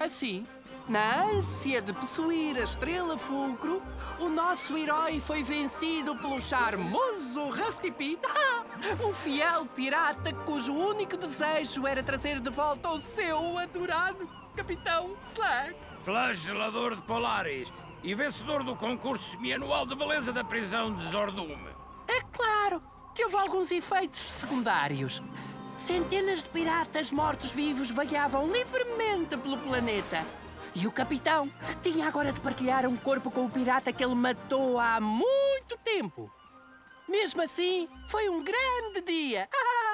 Assim, na ânsia de possuir a estrela fulcro, o nosso herói foi vencido pelo charmoso Rusty Pete, um fiel pirata cujo único desejo era trazer de volta o seu adorado Capitão Slack. Flagelador de Polaris e vencedor do concurso semianual de beleza da prisão de Zordume. É claro que houve alguns efeitos secundários. Centenas de piratas mortos-vivos vagueavam livremente pelo planeta. E o capitão tinha agora de partilhar um corpo com o pirata que ele matou há muito tempo. Mesmo assim, foi um grande dia.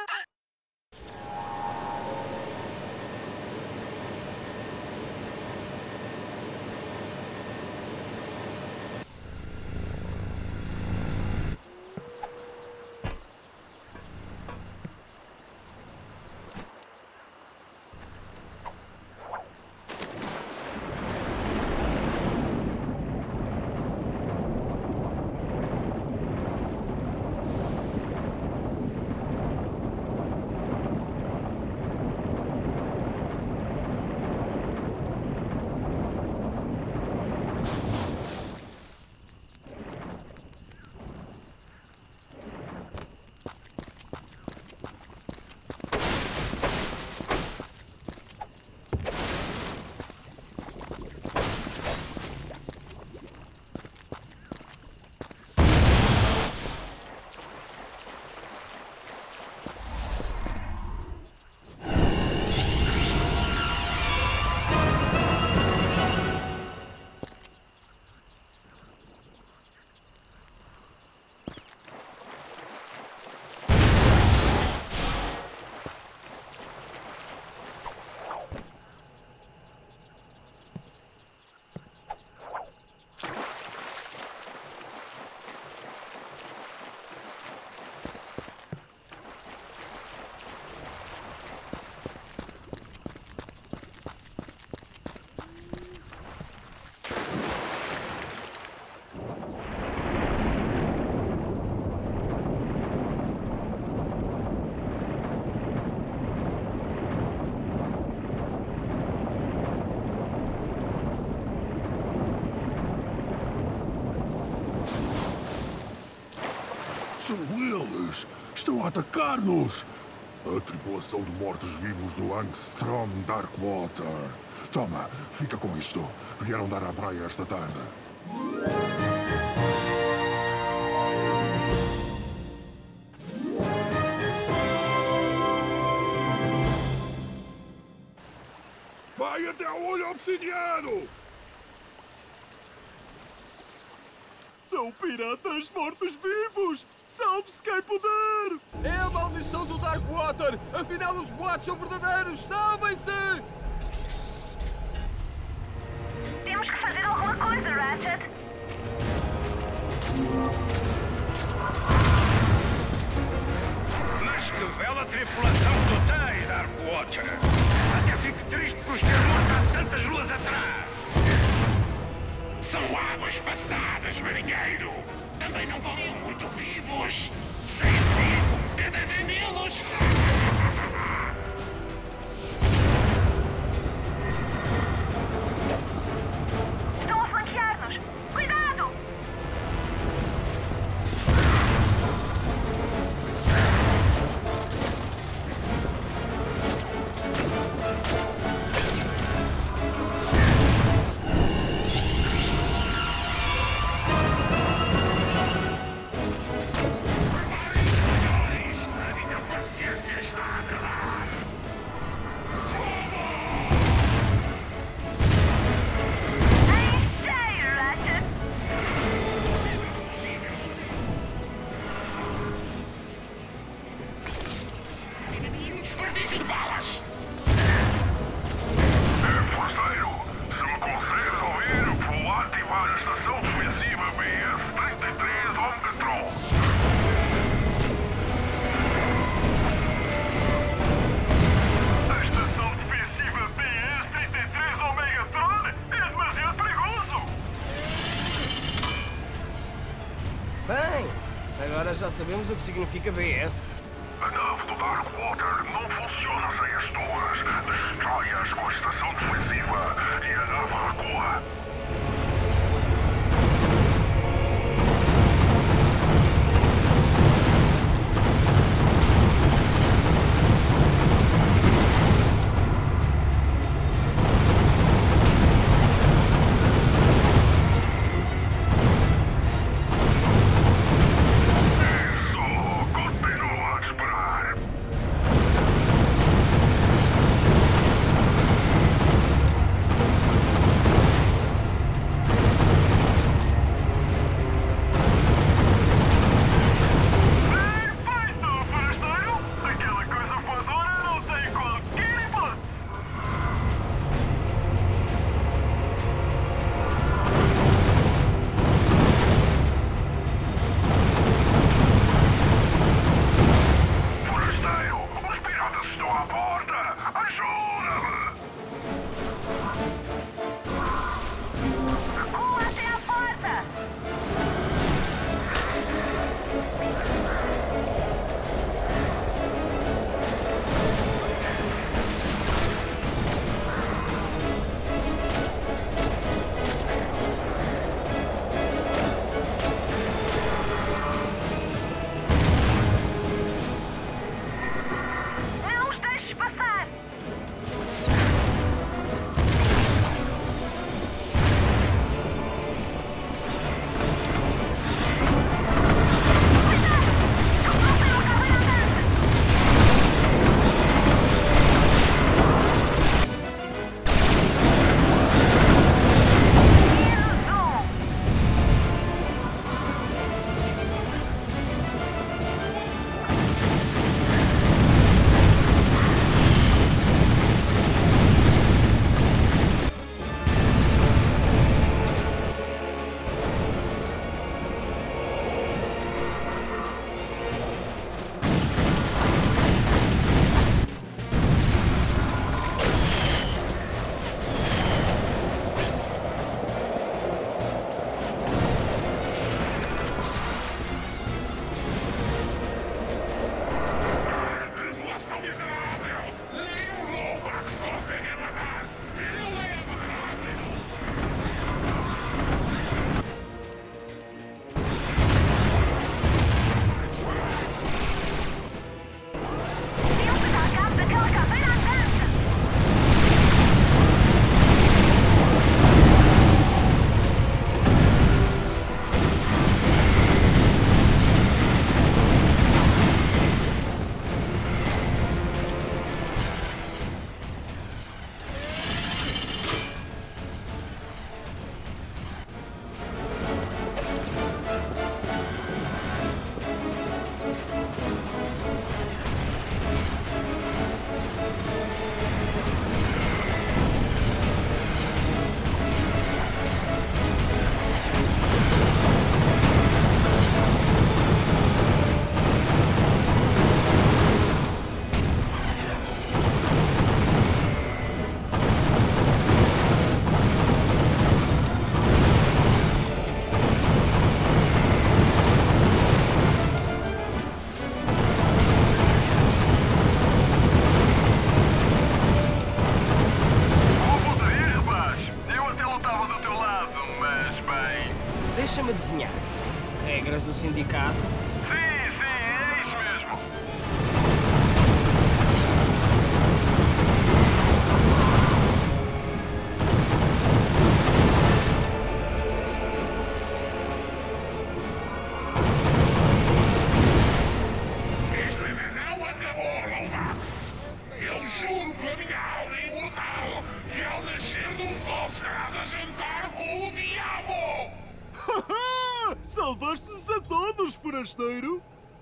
São eles! Estão a atacar-nos! A tripulação de mortos-vivos do Angstrom Darkwater. Toma, fica com isto. Vieram dar à praia esta tarde. Vai até ao olho obsidiano! São piratas mortos-vivos! Salve-se quem puder! É a maldição do Darkwater! Afinal, os boatos são verdadeiros! Salvem-se! Temos que fazer alguma coisa, Ratchet! Mas que bela tripulação tu tens, Darkwater! Até fico triste por os ter morto há tantas luas atrás! São águas passadas, marinheiro. Também não valiam muito vivos. Sem perigo, tenta vendê-los. Estão a flanquear-nos! Cuidado! Desperdício de balas. Forceiro, se me consegues ouvir, vou ativar a estação defensiva BS-33 Omgatron. A estação defensiva BS-33 Omegatron é demasiado perigoso! Bem, agora já sabemos o que significa BS. A nave do Darkwater não funciona sem as torres. Destrói-as com a estação defensiva Deixa-me adivinhar. Regras do sindicato? Sim, é isso mesmo. Isto ainda não acabou, Lomax. Eu juro pela minha alma imortal que ao nascer do sol estarás a jantar com o diabo! Salvaste-nos a todos, forasteiro!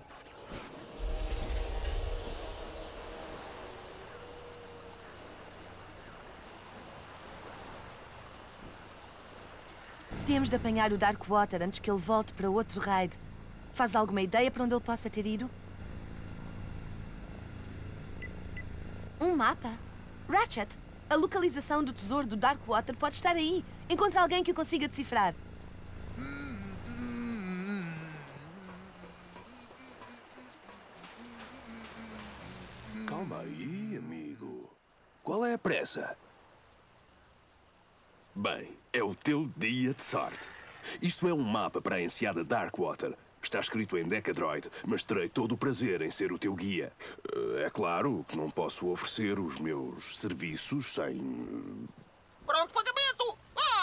Temos de apanhar o Darkwater antes que ele volte para outro raid. Faz alguma ideia para onde ele possa ter ido? Um mapa? Ratchet, a localização do tesouro do Darkwater pode estar aí. Encontra alguém que o consiga decifrar. Calma aí, amigo. Qual é a pressa? Bem, é o teu dia de sorte. Isto é um mapa para a enseada Darkwater. Está escrito em Decadroid, mas terei todo o prazer em ser o teu guia. É claro que não posso oferecer os meus serviços sem... Pronto pagamento!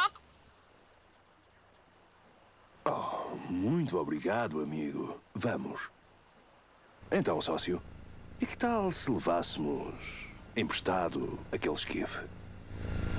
Oh, muito obrigado, amigo. Vamos. Então, sócio, e que tal se levássemos emprestado aquele esquife?